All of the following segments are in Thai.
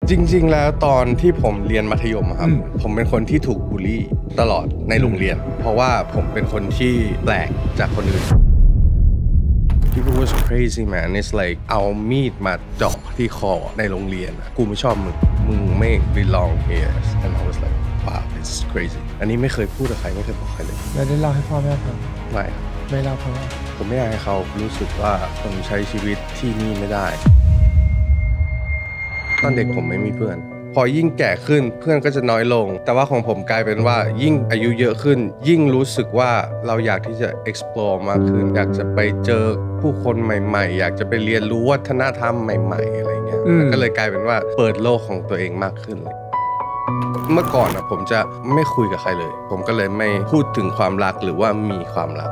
จริงๆแล้วตอนที่ผมเรียนมัธยมครับผมเป็นคนที่ถูกบูลลี่ตลอดในโรงเรียนเพราะว่าผมเป็นคนที่แปลกจากคนอื่น People was crazy man it's like เอามีดมาเจาะที่คอในโรงเรียนกูไม่ชอบมึงไม่ belong here and I was like wow this is crazy อันนี้ไม่เคยพูดกับใครไม่เคยบอกใครเลยแล้วได้เล่าให้พ่อแม่ฟังไม่เล่าเพราะว่าผมไม่อยากให้เขารู้สึกว่าผมใช้ชีวิตที่นี่ไม่ได้ตอนเด็กผมไม่มีเพื่อนพอยิ่งแก่ขึ้นเพื่อนก็จะน้อยลงแต่ว่าของผมกลายเป็นว่ายิ่งอายุเยอะขึ้นยิ่งรู้สึกว่าเราอยากที่จะ explore มากขึ้นอยากจะไปเจอผู้คนใหม่ๆอยากจะไปเรียนรู้วัฒนธรรมใหม่ๆอะไรเงี้ยมันก็เลยกลายเป็นว่าเปิดโลกของตัวเองมากขึ้นเลยเมื่อก่อนผมจะไม่คุยกับใครเลยผมก็เลยไม่พูดถึงความรักหรือว่ามีความรัก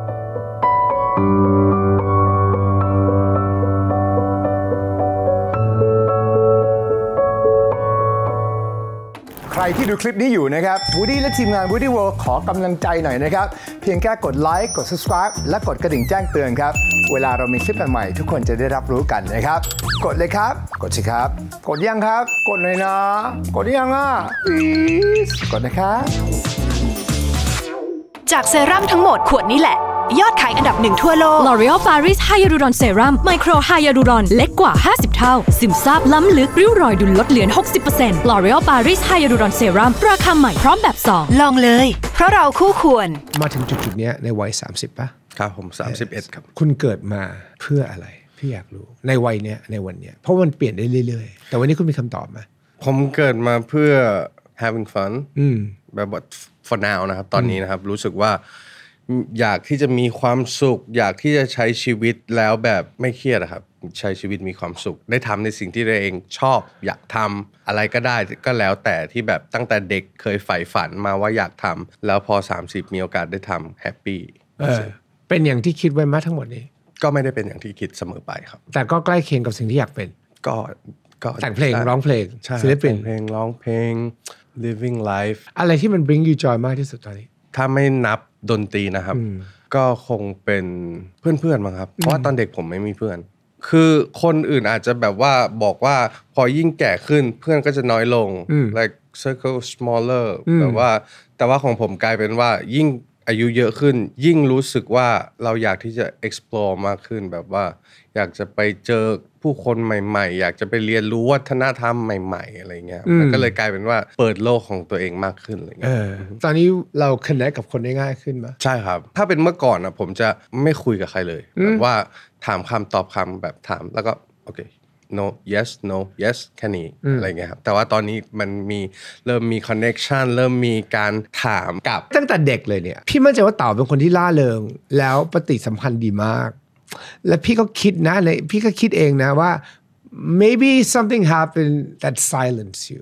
ใครที่ดูคลิปนี้อยู่นะครับ Woody และทีมงาน Woody World ขอกำลังใจหน่อยนะครับเพียงแค่กดไลค์กด subscribe และกดกระดิ่งแจ้งเตือนครับเวลาเรามีคลิปใหม่ๆทุกคนจะได้รับรู้กันนะครับกดเลยครับกดสิครับกดยังครับกดเลยนะกดยังplease กดนะครับจากเซรั่มทั้งหมดขวดนี้แหละยอดขายอันดับ1ทั่วโลก L'Oréal Paris Hyaluron Serum Micro Hyaluron เล็กกว่า50เท่าซึมซาบล้ำลึกริ้วรอยดูลดเหลือ 60% L'Oréal Paris Hyaluron Serum ราคาใหม่พร้อมแบบ2ลองเลยเพราะเราคู่ควรมาถึงจุดๆนี้ในวัย30ป่ะครับผม31ครับคุณเกิดมาเพื่ออะไรพี่อยากรู้ในวัยเนี้ยในวันเนี้ยเพราะมันเปลี่ยนได้เรื่อยๆแต่วันนี้คุณมีคำตอบไหมผมเกิดมาเพื่อ having fun แบบว่า for now นะครับตอนนี้นะครับรู้สึกว่าอยากที่จะมีความสุขอยากที่จะใช้ชีวิตแล้วแบบไม่เครียดครับใช้ชีวิตมีความสุขได้ทำในสิ่งที่ตัวเองชอบอยากทำอะไรก็ได้ก็แล้วแต่ที่แบบตั้งแต่เด็กเคยใฝ่ฝันมาว่าอยากทำแล้วพอ30มีโอกาสได้ทำแฮปปี้เป็นอย่างที่คิดไว้ไหมทั้งหมดนี้ก็ไม่ได้เป็นอย่างที่คิดเสมอไปครับแต่ก็ใกล้เคียงกับสิ่งที่อยากเป็นก็แต่งเพลงร้องเพลงศิลปินเพลงร้องเพลง living life อะไรที่มัน bring you joy มากที่สุดตอนนี้ถ้าไม่นับดนตรีนะครับก็คงเป็นเพื่อนๆมั้งครับเพราะว่าตอนเด็กผมไม่มีเพื่อนคือคนอื่นอาจจะแบบว่าบอกว่าพอยิ่งแก่ขึ้นเพื่อนก็จะน้อยลง like circle smaller แบบว่าแต่ว่าของผมกลายเป็นว่ายิ่งอายุเยอะขึ้นยิ่งรู้สึกว่าเราอยากที่จะ explore มากขึ้นแบบว่าอยากจะไปเจอผู้คนใหม่ๆอยากจะไปเรียนรู้วัฒนธรรมใหม่ๆอะไรเงี้ยมันก็เลยกลายเป็นว่าเปิดโลกของตัวเองมากขึ้นอะไรเงี้ยตอนนี้เรา connect กับคนได้ง่ายขึ้นไหมใช่ครับถ้าเป็นเมื่อก่อนผมจะไม่คุยกับใครเลยแบบว่าถามคำตอบคำแบบถามแล้วก็โอเค no yes no yes แค่นี้อะไรเงี้ยครับแต่ว่าตอนนี้มันเริ่มมี connection เริ่มมีการถามกับตั้งแต่เด็กเลยเนี่ยพี่มั่นใจว่าเต๋าเป็นคนที่ล่าเริงแล้วปฏิสัมพันธ์ดีมากและพี่ก็คิดนะพี่ก็คิดเองนะว่า maybe something happened that silenced you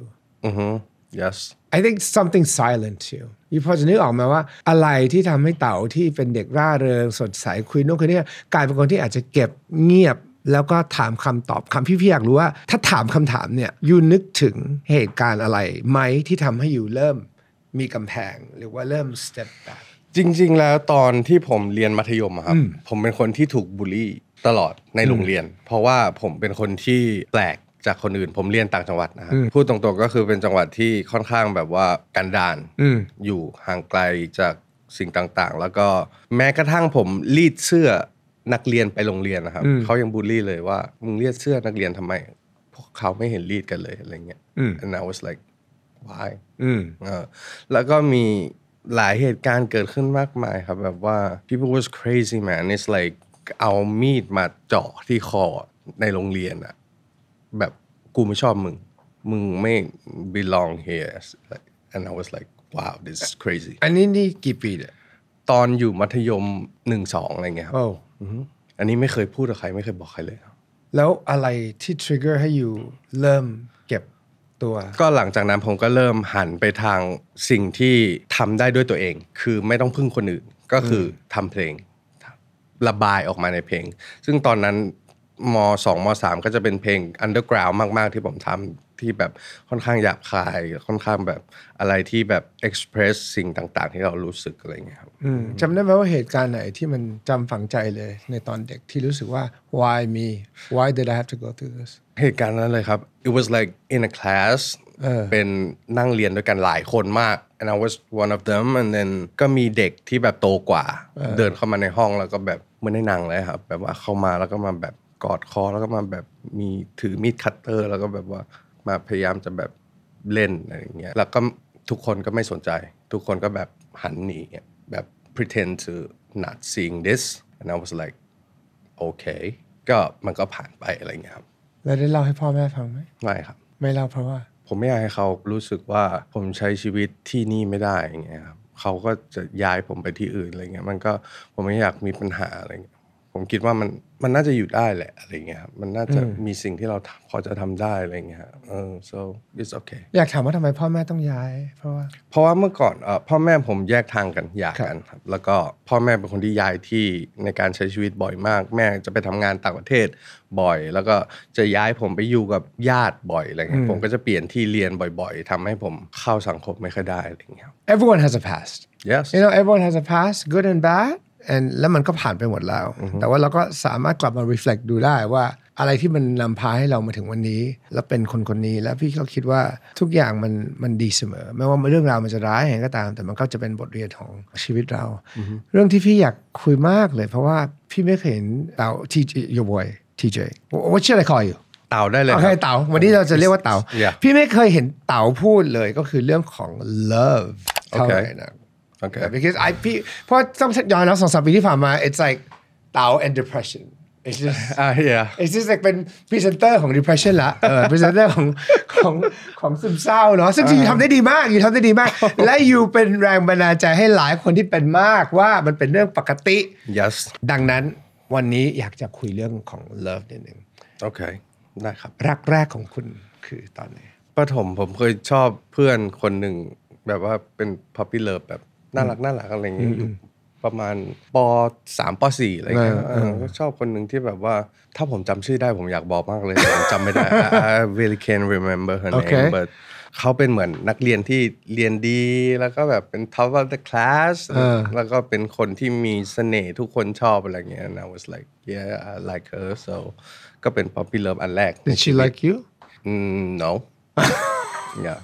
yes I think something silenced you พอจะนึกออกไหมว่าอะไรที่ทำให้เต๋าที่เป็นเด็กร่าเริงสดใสคุยโน่นคุยนี่กลายเป็นคนที่อาจจะเก็บเงียบแล้วก็ถามคำตอบคำพี่อยากรู้ว่าถ้าถามคำถามเนี่ยยูนึกถึงเหตุการณ์อะไรไหมที่ทำให้ยูเริ่มมีกำแพงหรือว่าเริ่ม step back จริงๆแล้วตอนที่ผมเรียนมัธยมครับผมเป็นคนที่ถูกบูลลี่ตลอดในโรงเรียนเพราะว่าผมเป็นคนที่แปลกจากคนอื่นผมเรียนต่างจังหวัดนะครับพูดตรงๆก็คือเป็นจังหวัดที่ค่อนข้างแบบว่ากันดารอยู่ห่างไกลจากสิ่งต่างๆแล้วก็แม้กระทั่งผมรีดเสื้อนักเรียนไปโรงเรียนนะครับเขายังบูลลี่เลยว่ามึงรีดเสื้อนักเรียนทำไมพวกเขาไม่เห็นรีดกันเลยอะไรเงี้ย and I was like why แล้วก็มีหลายเหตุการณ์เกิดขึ้นมากมายครับแบบว่า people was crazy man it's like เอามีดมาเจาะที่คอในโรงเรียนอะแบบกูไม่ชอบมึงไม่ belong here and I was like wow this is crazy อันนี้กี่ปีเนี่ยตอนอยู่มัธยม 1-2 อะไรเงี้ยครับอันนี้ไม่เคยพูดกับใครไม่เคยบอกใครเลยแล้วอะไรที่ trigger ให้อยู่เริ่มเก็บตัวก็หลังจากนั้นผมก็เริ่มหันไปทางสิ่งที่ทำได้ด้วยตัวเองคือไม่ต้องพึ่งคนอื่นก็คือทำเพลงระบายออกมาในเพลงซึ่งตอนนั้นม.2 ม.3 ก็จะเป็นเพลง underground มากๆที่ผมทที่แบบค่อนข้างหยาบคายค่อนข้างแบบอะไรที่แบบ express สิ่งต่างๆที่เรารู้สึกอะไรเงี้ยครับจำได้ไหมว่าเหตุการณ์ไหนที่มันจำฝังใจเลยในตอนเด็กที่รู้สึกว่า why me why did I have to go through this เหตุการณ์นั้นเลยครับ it was like in a class เป็นนั่งเรียนด้วยกันหลายคนมาก and I was one of them and then ก็มีเด็กที่แบบโตกว่าเดินเข้ามาในห้องแล้วก็แบบเหมือนในหนังเลยครับแบบว่าเข้ามาแล้วก็มาแบบกอดคอแล้วก็มาแบบมีถือมีดคัตเตอร์แล้วก็แบบว่ามาพยายามจะแบบเล่นอะไรอย่างเงี้ยแล้วก็ทุกคนก็ไม่สนใจทุกคนก็แบบหันหนีแบบ pretend to not seeing this and I was like okay ก็มันก็ผ่านไปอะไรเงี้ยครับแล้วได้เล่าให้พ่อแม่ฟังไหมไม่ครับไม่เล่าเพราะว่าผมไม่อยากให้เขารู้สึกว่าผมใช้ชีวิตที่นี่ไม่ได้อย่างเงี้ยครับเขาก็จะย้ายผมไปที่อื่นอะไรเงี้ยมันก็ผมไม่อยากมีปัญหาอะไรเงี้ยผมคิดว่ามันน่าจะอยู่ได้แหละอะไรเงี้ยครับมันน่าจะมีสิ่งที่เราพอจะทำได้อะไรเงี้ยso it's okay อยากถามว่าทำไมพ่อแม่ต้องย้ายเพราะว่าเมื่อก่อนพ่อแม่ผมแยกทางกันหย่ากันครับแล้วก็พ่อแม่เป็นคนที่ย้ายที่ในการใช้ชีวิตบ่อยมากแม่จะไปทำงานต่างประเทศบ่อยแล้วก็จะย้ายผมไปอยู่กับญาติบ่อยอะไรเงี้ยผมก็จะเปลี่ยนที่เรียนบ่อยๆทำให้ผมเข้าสังคมไม่ค่อยได้อะไรเงี้ย Everyone has a past yes you know everyone has a past good and badแล้วมันก็ผ่านไปหมดแล้วแต่ว่าเราก็สามารถกลับมา reflect ดูได้ว่าอะไรที่มันนำพาให้เรามาถึงวันนี้แล้วเป็นคนนี้แล้วพี่ก็คิดว่าทุกอย่างมันดีเสมอไม่ว่าเรื่องราวมันจะร้ายยังไงก็ตามแต่มันก็จะเป็นบทเรียนของชีวิตเราเรื่องที่พี่อยากคุยมากเลยเพราะว่าพี่ไม่เคยเห็นเต่า your boy TJ what should I call you เต่าได้เลยโอเคเต่าวันนี้เราจะเรียกว่าเต่าพี่ไม่เคยเห็นเต่าพูดเลยก็คือเรื่องของ love เท่าไหร่นะ Okay. Because เพราะต้องย้อนแล้ว2-3 ปีที่ผ่านมา it's like เต่า and depression it's just yeah it's just like เป็น presenter ของ depression ละpresenter ของซึมเศร้าเนาะซึ่งจริงๆทำได้ดีมากอยู่ทำได้ดีมาก และอยู่เป็นแรงบันดาลใจให้หลายคนที่เป็นมากว่ามันเป็นเรื่องปกติ yes ดังนั้นวันนี้อยากจะคุยเรื่องของ love นิดนึงโอเคได้ครับรักแรกของคุณคือตอนไหนประถมผมเคยชอบเพื่อนคนหนึ่งแบบว่าเป็น puppy love แบบน่ารักอะไรอย่างเงี้ยอยู่ประมาณป.3 ป.4 อะไรเงี้ยก็ชอบคนหนึ่งที่แบบว่าถ้าผมจำชื่อได้ผมอยากบอกมากเลยแต่ผมจำไม่ได้ I really can't remember her name but เขาเป็นเหมือนนักเรียนที่เรียนดีแล้วก็แบบเป็น top of the class แล้วก็เป็นคนที่มีเสน่ห์ทุกคนชอบอะไรเงี้ย and I was like yeah I like her so ก็เป็น puppy love อันแรก Did she like you no yeah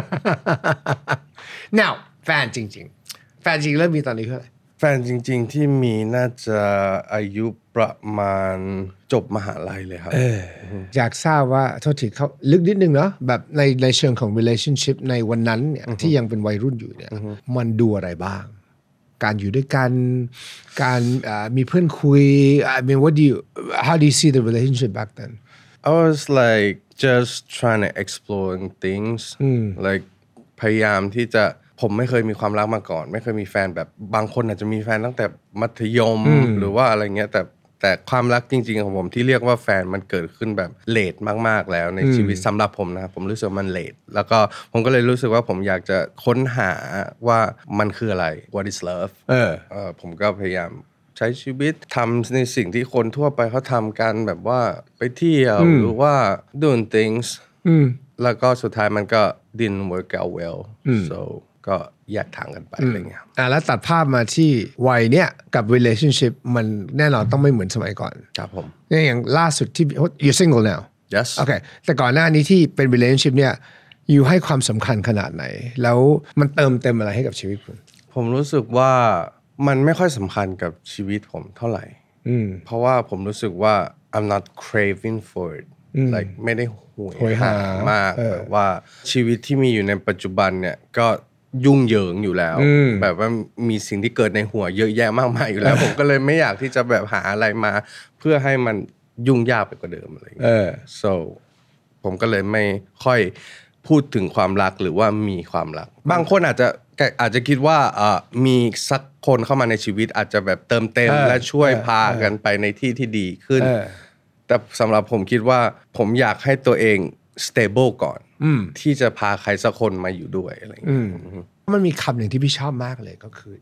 now แฟนจริงแฟนจริงเริ่มมีตอนนี้เท่าไหร่แฟนจริงๆที่มีน่าจะอายุประมาณจบมหาลัยเลยครับอยากทราบว่าโทษทีเขาลึกนิดนึงเนาะแบบในเชิงของ relationship ในวันนั้นเนี่ยที่ยังเป็นวัยรุ่นอยู่เนี่ยมันดูอะไรบ้างการอยู่ด้วยกันการมีเพื่อนคุย I mean how do you see the relationship back then I was like just trying to exploring things like พยายามที่จะผมไม่เคยมีความรักมาก่อนไม่เคยมีแฟนแบบบางคนอาจจะมีแฟนตั้งแต่มัธยมหรือว่าอะไรเงี้ยแต่ความรักจริงๆของผมที่เรียกว่าแฟนมันเกิดขึ้นแบบเลทมากๆแล้วในชีวิตสำหรับผมนะผมรู้สึกมันเลทแล้วก็ผมก็เลยรู้สึกว่าผมอยากจะค้นหาว่ามันคืออะไร What is love ผมก็พยายามใช้ชีวิตทำในสิ่งที่คนทั่วไปเขาทำกันแบบว่าไปเที่ยวหรือว่า doing things แล้วก็สุดท้ายมันก็ didn't work out well soก็แยกทางกันไปอะไรเงี้ยแล้วตัดภาพมาที่วัยเนี้ยกับ relationship มันแน่นอนต้องไม่เหมือนสมัยก่อนครับผมอย่างล่าสุดที่ you're single now yes โอเคแต่ก่อนหน้านี้ที่เป็น relationship เนี่ยอยู่ให้ความสำคัญขนาดไหนแล้วมันเติมเต็มอะไรให้กับชีวิตคุณผมรู้สึกว่ามันไม่ค่อยสำคัญกับชีวิตผมเท่าไหร่เพราะว่าผมรู้สึกว่า I'm not craving for it like ไม่ได้หวยหามากแบบว่าชีวิตที่มีอยู่ในปัจจุบันเนี่ยก็ยุ่งเหยิงอยู่แล้วแบบว่ามีสิ่งที่เกิดในหัวเยอะแยะมากมายอยู่แล้ว ผมก็เลยไม่อยากที่จะแบบหาอะไรมาเพื่อให้มันยุ่งยากไปกว่าเดิมอะไรอย่างเงี้ย so ผมก็เลยไม่ค่อยพูดถึงความรักหรือว่ามีความรักบางคนอาจจะคิดว่ามีสักคนเข้ามาในชีวิตอาจจะแบบเติมเต็มและช่วยพากันไปในที่ที่ดีขึ้นแต่สำหรับผมคิดว่าผมอยากให้ตัวเอง stable ก่อนที่จะพาใครสักคนมาอยู่ด้วยอะไรอย่างเงี้ยมันมีคำหนึ่งที่พี่ชอบมากเลยก็คือ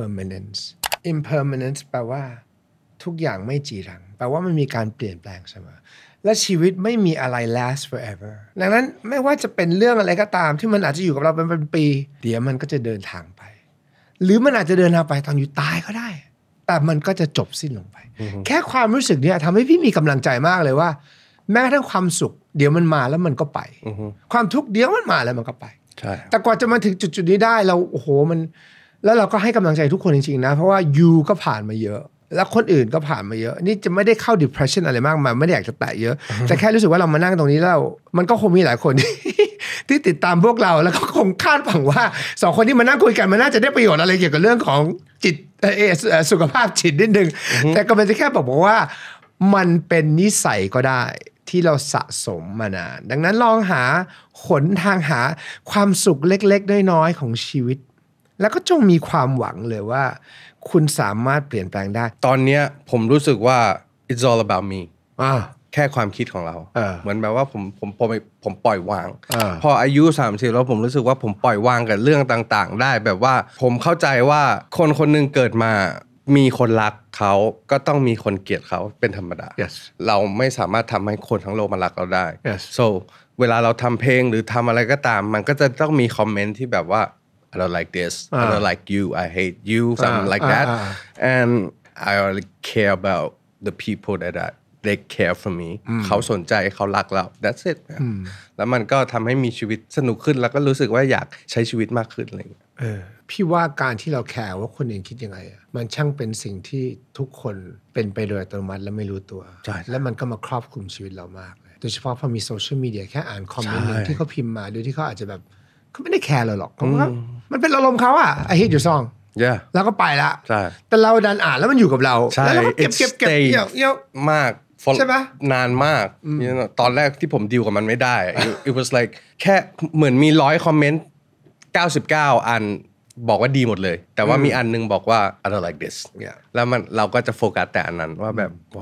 impermanence แปลว่าทุกอย่างไม่จีรังแปลว่ามันมีการเปลี่ยนแปลงเสมอและชีวิตไม่มีอะไร last forever ดังนั้นไม่ว่าจะเป็นเรื่องอะไรก็ตามที่มันอาจจะอยู่กับเราเป็นปีเดี๋ยวมันก็จะเดินทางไปหรือมันอาจจะเดินทางไปตอนอยู่ตายก็ได้แต่มันก็จะจบสิ้นลงไปแค่ความรู้สึกนี้ทำให้พี่มีกำลังใจมากเลยว่าแม้กระทั่งความสุขเดี๋ยวมันมาแล้วมันก็ไปความทุกข์เดี๋ยวมันมาแล้วมันก็ไปแต่กว่าจะมาถึงจุดนี้ได้เราโอ้โหมันแล้วเราก็ให้กำลังใจทุกคนจริงๆนะเพราะว่ายูก็ผ่านมาเยอะแล้วคนอื่นก็ผ่านมาเยอะนี่จะไม่ได้เข้า depression อะไรมากมายไม่ได้อยากจะแตะเยอะแต่แค่รู้สึกว่าเรามานั่งตรงนี้แล้วมันก็คงมีหลายคน ที่ติดตามพวกเราแล้วก็คงคาดหวังว่าสองคนที่มานั่งคุยกันมันน่าจะได้ประโยชน์อะไรเกี่ยวกับเรื่องของจิตสุขภาพจิตนิดนึงแต่ก็เป็นแค่บอกว่ามันเป็นนิสัยก็ได้ที่เราสะสมมานานดังนั้นลองหาหนทางหาความสุขเล็กๆน้อยๆของชีวิตแล้วก็จงมีความหวังเลยว่าคุณสามารถเปลี่ยนแปลงได้ตอนนี้ผมรู้สึกว่า it's all about me แค่ความคิดของเราเหมือนแบบว่าผมปล่อยวางพออายุ30แล้วผมรู้สึกว่าผมปล่อยวางกับเรื่องต่างๆได้แบบว่าผมเข้าใจว่าคนคนนึงเกิดมามีคนรักเขาก็ต้องมีคนเกลียดเขาเป็นธรรมดา yes. เราไม่สามารถทำให้คนทั้งโลกมารักเราได้ yes. so เวลาเราทำเพลงหรือทำอะไรก็ตามมันก็จะต้องมีคอมเมนต์ที่แบบว่าI don't like this. I don't like you. I hate you. Something like that. And I only care about the people that they care for me. เขาสนใจเขารักเรา That's it. แล้วมันก็ทำให้มีชีวิตสนุกขึ้นแล้วก็รู้สึกว่าอยากใช้ชีวิตมากขึ้นอะไรอย่างเงี้ยพี่ว่าการที่เราแคร์ว่าคนอื่นคิดยังไงมันช่างเป็นสิ่งที่ทุกคนเป็นไปโดยอัตโนมัติและไม่รู้ตัวและมันก็มาครอบคลุมชีวิตเรามากเลยโดยเฉพาะพอมีโซเชียลมีเดียแค่อ่านคอมเมนต์นึงที่เขาพิมพ์มาโดยที่เขาอาจจะแบบเขาไม่ได้แคร์เราหรอกเขาก็มันเป็นอารมณ์เขาอะI hate your song แล้วก็ไปละแต่เราดันอ่านแล้วมันอยู่กับเราแล้วเราก็เก็บเยอะมากใช่ไหมนานมากตอนแรกที่ผมดีลกับมันไม่ได้ it was like แค่เหมือนมี100คอมเมนต์99อันบอกว่าดีหมดเลยแต่ว่ามีอันนึงบอกว่า I don't like this แล้วเราก็จะโฟกัสแต่อันนั้นว่าแบบ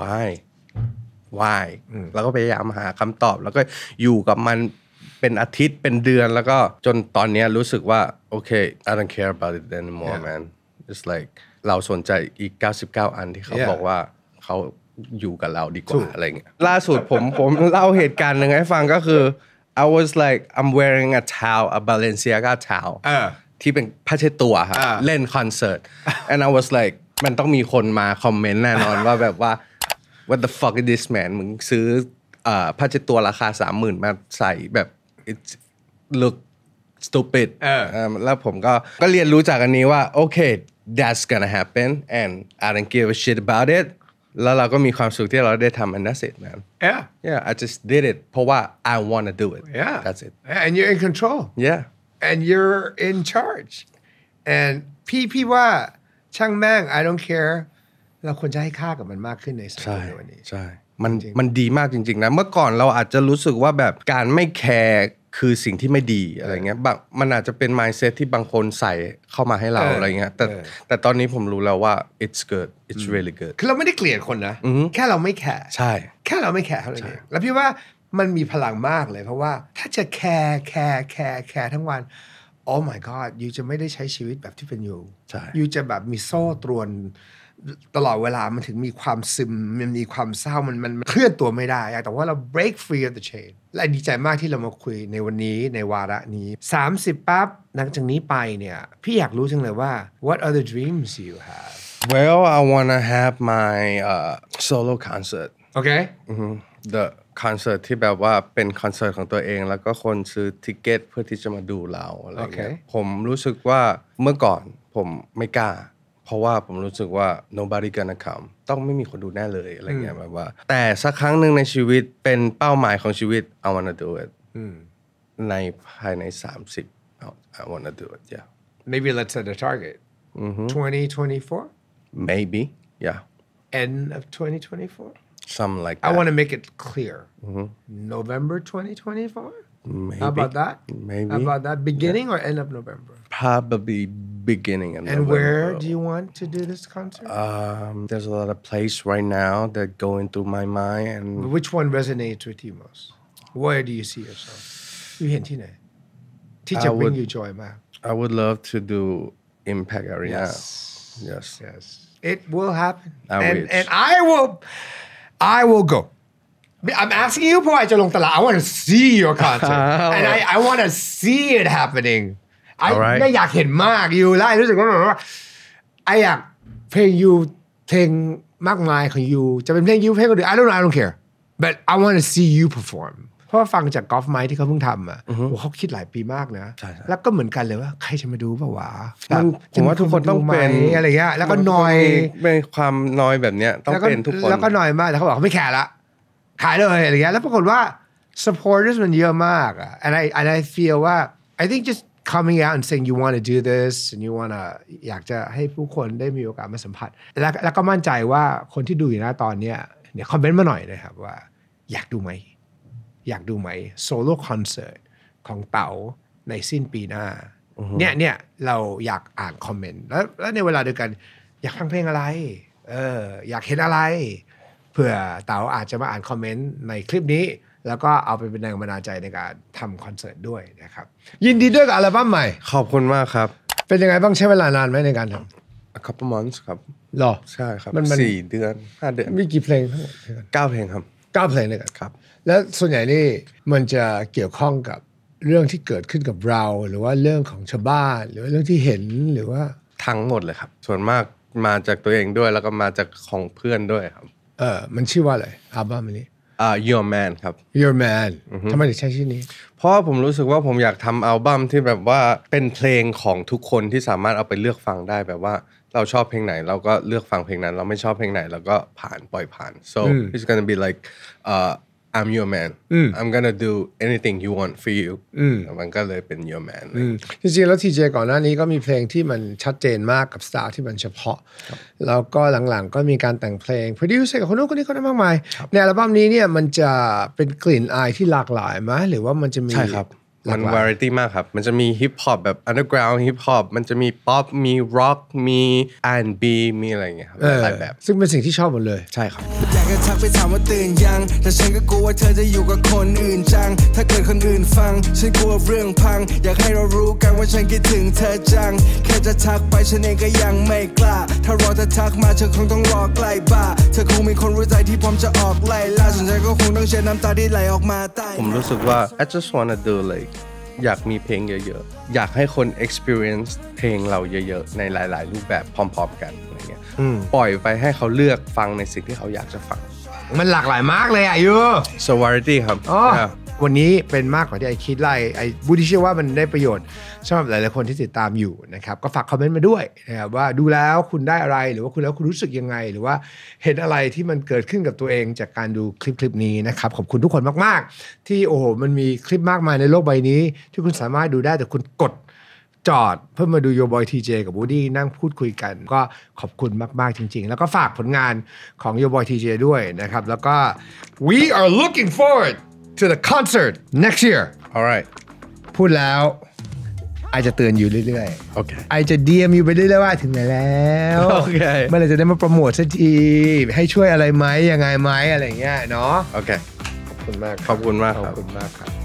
why แล้วก็พยายามหาคำตอบแล้วก็อยู่กับมันเป็นอาทิตย์เป็นเดือนแล้วก็จนตอนนี้รู้สึกว่าโอเค I don't care about it anymore man it's like เราสนใจอีก99อันที่เขาบอกว่าเขาอยู่กับเราดีกว่าอะไรเงี้ยล่าสุดผมเล่าเหตุการณ์หนึ่งให้ฟังก็คือ I was like I'm wearing a towel a Balenciaga towel ที่เป็นผ้าเช็ดตัวครับเล่นคอนเสิร์ต and I was like มันต้องมีคนมาคอมเมนต์แน่นอนว่าแบบว่า what the fuck is this man มึงซื้อผ้าเช็ดตัวราคา 30,000 มาใส่แบบ it look stupid แล้วผมก็เรียนรู้จากอันนี้ว่าโอเค that's gonna happen and I don't give a shit about it แล้วเราก็มีความสุขที่เราได้ทำ and that's it man yeah I just did it เพราะว่า I want to do it that's it and you're in control and you're in charge andพี่ว่าช่างแม่ง I don't care เราควรจะให้ค่ากับมันมากขึ้นในสังคมในวันนี้ใช่มันดีมากจริงๆนะเมื่อก่อนเราอาจจะรู้สึกว่าแบบการไม่แคร์คือสิ่งที่ไม่ดีอะไรเงี้ยมันอาจจะเป็น mindset ที่บางคนใส่เข้ามาให้เราอะไรเงี้ยแต่ตอนนี้ผมรู้แล้วว่า it's good it's really good คือเราไม่ได้เกลียดคนนะแค่เราไม่แคร์ใช่แค่เราไม่แคร์เท่านั้นเองแล้วพี่ว่ามันมีพลังมากเลยเพราะว่าถ้าจะแคร์ทั้งวัน oh my god ยูจะไม่ได้ใช้ชีวิตแบบที่เป็นอยู่ยูจะแบบมีโซ่ตรวนตลอดเวลามันถึงมีความซึมมันมีความเศร้ามันเคลื่อนตัวไม่ได้แต่ว่าเรา break free of the chain และดีใจมากที่เรามาคุยในวันนี้ในวาระนี้30ปั๊บหลังจากนี้ไปเนี่ยพี่อยากรู้จังเลยว่า what other dreams you have well I wanna have my solo concert okay the concert ที่แบบว่าเป็นคอนเสิร์ตของตัวเองแล้วก็คนซื้อทิเก็ตเพื่อที่จะมาดูเราอะไรเงี้ยผมรู้สึกว่าเมื่อก่อนผมไม่กล้าเพราะว่าผมรู้สึกว่า nobody gonna come ต้องไม่มีคนดูแน่เลยอะไรเงี้ยแบบว่าแต่สักครั้งหนึ่งในชีวิตเป็นเป้าหมายของชีวิต I wanna do it ในภายใน30 I wanna do it yeah maybe let's set a target 2024 maybe yeah end of 2024 something like that I want to make it clear November 2024 maybe how about that maybe how about that beginning or end of November probably beginning of and November. Where do you want to do this concert there's a lot of places right now that going through my mind and which one resonates with you most where do you see yourself อยู่ห็นที่ไหนที่จะ bring you joy มาก I would love to do Impact Arena yes it will happen and I will go I'm asking you เพราะว่าจะลงตลาด I want to see your concert and I want to see it happening ไม่อยากเห็นมากอยู่แล้วรู้สึกว่าไออยากเพลงยูเพลงมากมายของยูจะเป็นเพลงยูเพลงก็ได้ I don't care but I want to see you perform เพราะฟังจากกอล์ฟไมค์ที่เขาเพิ่งทำอ่ะเขาคิดหลายปีมากนะแล้วก็เหมือนกันเลยว่าใครจะมาดูป่าวะผมว่าทุกคนต้องเป็นอะไรเงี้ยแล้วก็นอยเป็นความนอยแบบเนี้ยต้องเป็นทุกคนแล้วก็นอยมากแต่เขาบอกเขาไม่แคร์ละขายเลยอะไรเงี้ยแล้วปรากฏว่า supporters มันเยอะมากอ่ะ and I feel ว่า I think just coming out and saying you want to do this and you want to อยากจะให้ผู้คนได้มีโอกาสมาสัมผัสแล้วก็มั่นใจว่าคนที่ดูอยู่นะตอนเนี้ยคอมเมนต์มาหน่อยนะครับว่าอยากดูไหมโซโล่คอนเสิร์ตของเต๋าในสิ้นปีหน้าเนี่ยเราอยากอ่านคอมเมนต์แล้วในเวลาเดียวกันอยากฟังเพลงอะไรอยากเห็นอะไรเผื่อเต๋าอาจจะมาอ่านคอมเมนต์ในคลิปนี้แล้วก็เอาไปเป็นแรงบันดาลใจในการทำคอนเสิร์ตด้วยนะครับยินดีด้วยกับอัลบั้มใหม่ขอบคุณมากครับเป็นยังไงบ้างใช้เวลานานไหมในการทำ A couple months ครับหรอใช่ครับ4 เดือน 5 เดือนมีกี่เพลงทั้งหมด 9 เพลงครับ 9 เพลงเลยกันครับแล้วส่วนใหญ่นี่มันจะเกี่ยวข้องกับเรื่องที่เกิดขึ้นกับเราหรือว่าเรื่องของชาวบ้านหรือว่าเรื่องที่เห็นหรือว่าทั้งหมดเลยครับส่วนมากมาจากตัวเองด้วยแล้วก็มาจากของเพื่อนด้วยครับมันชื่อว่าอะไรอัลบั้มนี้ Your Man ครับ Your Man ทำไมถึงใช้ชื่อนี้เพราะผมรู้สึกว่าผมอยากทำอัลบั้มที่แบบว่าเป็นเพลงของทุกคนที่สามารถเอาไปเลือกฟังได้แบบว่าเราชอบเพลงไหนเราก็เลือกฟังเพลงนั้นเราไม่ชอบเพลงไหนเราก็ปล่อยผ่าน so it's gonna be like I'm your man I'm gonna do anything you want for you มันก็เลยเป็น Your Man จริงๆแล้ว TJ ก่อนหน้านี้ก็มีเพลงที่มันชัดเจนมากกับสไตล์ที่มันเฉพาะแล้วก็หลังๆก็มีการแต่งเพลง produce กับคนนู้นคนนี้คนนั้นมากมายในอัลบั้มนี้เนี่ยมันจะเป็นกลิ่นอายที่หลากหลายไหมหรือว่ามันจะมีใช่ครับมัน variety มากครับมันจะมี hip hop แบบ underground hip hop มันจะมี pop มี rock มี R&B มีอะไรอย่างเงี้ยครับหลายแบบซึ่งเป็นสิ่งที่ชอบหมดเลยใช่ครับอยากจะทักไปถามว่าตื่นยังแต่ฉันก็กลัวว่าเธอจะอยู่กับคนอื่นจังถ้าเกิดคนอื่นฟังฉันกลัวเรื่องพังอยากให้เรารู้กันว่าฉันคิดถึงเธอจังแค่จะทักไปฉันเองก็ยังไม่กล้าถ้ารอเธอทักมาเธอคงต้องรอใกล้บ้าเธอคงมีคนรู้ใจที่พร้อมจะออกไล่ล่าส่วนฉันก็คงต้องเช็ดน้ำตาที่ไหลออกมาใต้ผมรู้สึกว่า I just wanna do likeอยากมีเพลงเยอะๆอยากให้คน experience เพลงเราเยอะๆในหลายๆรูปแบบพร้อมๆกันอะไรเงี้ยปล่อยไปให้เขาเลือกฟังในสิ่งที่เขาอยากจะฟังมันหลากหลายมากเลยอ่ะยู so variety ครับวันนี้เป็นมากกว่าที่ไอคิดไล่ไอบูที่เชื่อว่ามันได้ประโยชน์สำหรับหลายๆคนที่ติดตามอยู่นะครับก็ฝากคอมเมนต์มาด้วยนะครับว่าดูแล้วคุณได้อะไรหรือว่าคุณแล้วคุณรู้สึกยังไงหรือว่าเห็นอะไรที่มันเกิดขึ้นกับตัวเองจากการดูคลิปนี้นะครับขอบคุณทุกคนมากๆที่โอ้โหมันมีคลิปมากมายในโลกใบนี้ที่คุณสามารถดูได้แต่คุณกดจอดเพื่อมาดูโยบอยทีเจกับบูดี้นั่งพูดคุยกันก็ขอบคุณมากๆจริงๆแล้วก็ฝากผลงานของโยบอยทีเจด้วยนะครับแล้วก็ we are looking forward to the concert next year alright พูดแล้วไอจะเตือนอยู่เรื่อยๆโอเคไอจะ DM อยู่ไปเรื่อยๆว่าถึงไหนแล้วโอเคเมื่อไหร่จะได้มาโปรโมทสักทีให้ช่วยอะไรไหมยังไงไหมอะไรอย่างเงี้ยเนาะโอเคขอบคุณมากขอบคุณมากขอบคุณมากครับ